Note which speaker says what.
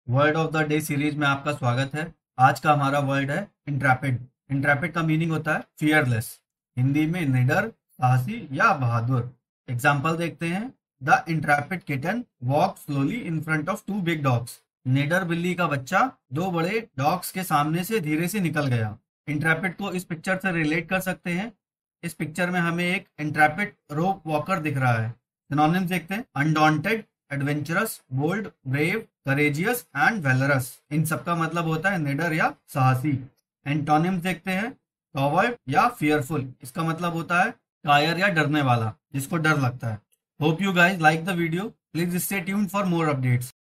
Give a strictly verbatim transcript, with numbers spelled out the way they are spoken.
Speaker 1: Word of the day series में आपका स्वागत है। आज का हमारा वर्ड है इंट्रैपिड। इंट्रैपिड का मीनिंग होता है फियरलेस, हिंदी में निडर, साहसी या बहादुर। एग्जाम्पल देखते हैं। The intrepid kitten walk slowly in front of two big dogs. निडर बिल्ली का बच्चा दो बड़े डॉग्स के सामने से धीरे से निकल गया। इंट्रैपिड को इस पिक्चर से रिलेट कर सकते हैं। इस पिक्चर में हमें एक इंट्रैपिड रोप वॉकर दिख रहा है। सिनोनिम्स देखते हैं। Undaunted, adventurous, bold, brave, courageous and valorous. इन सबका मतलब होता है निडर या साहसी। एंटोनिम्स देखते हैं। कॉवर्ड या फियरफुल, इसका मतलब होता है कायर या डरने वाला, जिसको डर लगता है। Hope you guys like the video. Please stay tuned for more updates.